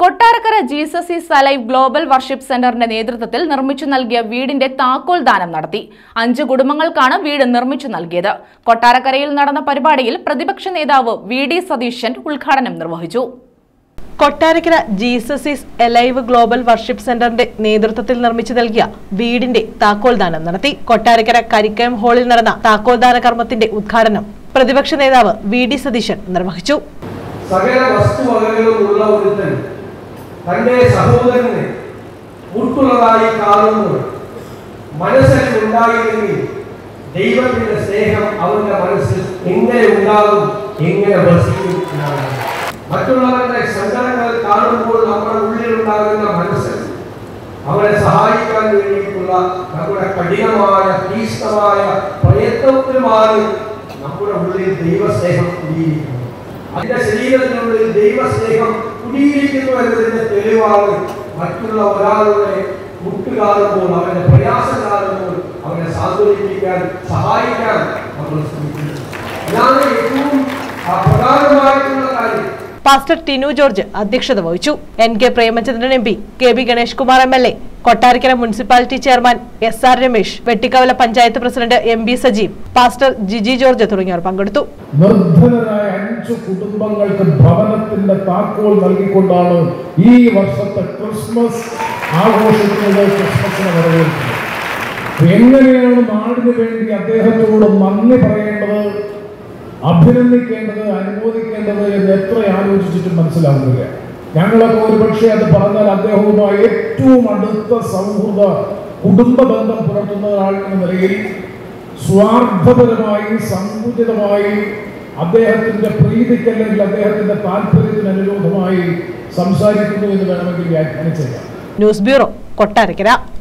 Kottarakkara Jesus is alive global worship സെന്ററിന്റെ നേതൃത്വത്തിൽ നിർമ്മിച്ചു നൽകിയ വീടിന്റെ താക്കോൽ ദാനം നടത്തി. 5 കുടുംബങ്ങൾക്കാണ് വീട് നിർമ്മിച്ചു നൽകിയത്. കൊട്ടാരക്കരയിൽ നടന്ന പരിപാടിയിൽ പ്രതിപക്ഷ നേതാവ് VD സതീശൻ ഉദ്ഘാടനം നിർവഹിച്ചു. Kottarakkara Jesus is alive global worship സെന്ററിന്റെ നേതൃത്വത്തിൽ നിർമ്മിച്ചു നൽകിയ വീടിന്റെ താക്കോൽ ദാനം നടത്തി. കൊട്ടാരക്കര കരിക്കയം ഹാളിൽ നടന്ന താക്കോൽദാന കർമ്മത്തിന്റെ ഉദ്ഘാടനം പ്രതിപക്ഷ നേതാവ് VD സതീശൻ നിർവഹിച്ചു. സകല വസ്തുവകകളുമുള്ള ഒരുത്തൻ തന്റെ സഹോദരനെ ഉൾക്കൊള്ളതായി കാണുമ്പോൾ മനസ്സിൽ ഉണ്ടായില്ലെങ്കിൽ ദൈവത്തിന്റെ സ്നേഹം അവന്റെ മനസ്സിൽ എങ്ങനെ ഉണ്ടാകും, എങ്ങനെ വസിക്കും? മറ്റുള്ളവരുടെ സങ്കടങ്ങൾ കാണുമ്പോൾ നമ്മുടെ ഉള്ളിലുണ്ടാകുന്ന മനസ്സ് അവരെ സഹായിക്കാൻ വേണ്ടിയിട്ടുള്ള നമ്മുടെ കഠിനമായ തീഷ്ണമായ പ്രയത്നത്തിലുമാണ് നമ്മുടെ ഉള്ളിൽ ദൈവസ്നേഹം കുടിയിരിക്കുന്നത്. അതിന്റെ ശരീരത്തിനുള്ളിൽ ദൈവസ്നേഹം കുടിയിരിക്കുന്നു എന്നതിന്റെ തെളിവാണ് മറ്റുള്ള ഒരാളുടെ മുട്ട് കാണുമ്പോൾ, അവന്റെ പ്രയാസം കാണുമ്പോൾ അവനെ സാന്ത്വനിപ്പിക്കാൻ സഹായിക്കാൻ നമ്മൾ ശ്രമിക്കുന്നത്. ഇതാണ് ഏറ്റവും പ്രധാനമായിട്ടുള്ള കാര്യം. പാസ്റ്റർ ടിനു ജോർജ് അധ്യക്ഷത വഹിച്ചു. NK Premachandran MP, KB Ganesh Kumar MLA, Kottarakkara municipality chairman SR Ramesh, Vettikkavala panchayat president MB Sajeev, pastor Jiji George തുടങ്ങിയവർ പങ്കെടുത്തു. നിർധനരായ 5 കുടുംബങ്ങൾക്ക് ഭവനത്തിന്റെ താക്കോൽ നൽകിക്കൊണ്ടാണ് ഈ വർഷത്തെ ക്രിസ്മസ് ആഘോഷിക്കുന്നത്. ക്രിസ്മസിനെ വരവേൽക്കുന്നത് എങ്ങനെയാണ് നാടിന് വേണ്ടി അദ്ദേഹത്തോട് നന്ദി പറയേണ്ടത്, അഭിനന്ദിക്കേണ്ടത്, അനുമോദിക്കേണ്ടത് എന്ന് എത്ര ആലോചിച്ചിട്ടും മനസ്സിലാവുന്നില്ല. ഞങ്ങളൊക്കെ ഒരുപക്ഷെ അത് പറഞ്ഞാൽ അദ്ദേഹവുമായി ഏറ്റവും അടുത്ത സൗഹൃദ കുടുംബ ബന്ധം പുലർത്തുന്ന ഒരാൾ എന്ന നിലയിൽ സ്വാർത്ഥപരമായി സങ്കുചിതമായി അദ്ദേഹത്തിന്റെ പ്രീതിക്കല്ലെങ്കിൽ അദ്ദേഹത്തിന്റെ താല്പര്യത്തിന് അനുരോധമായി സംസാരിക്കുന്നു എന്ന് വേണമെങ്കിൽ വ്യാഖ്യാനിച്ചേക്കാം. News bureau, Kottarakkara.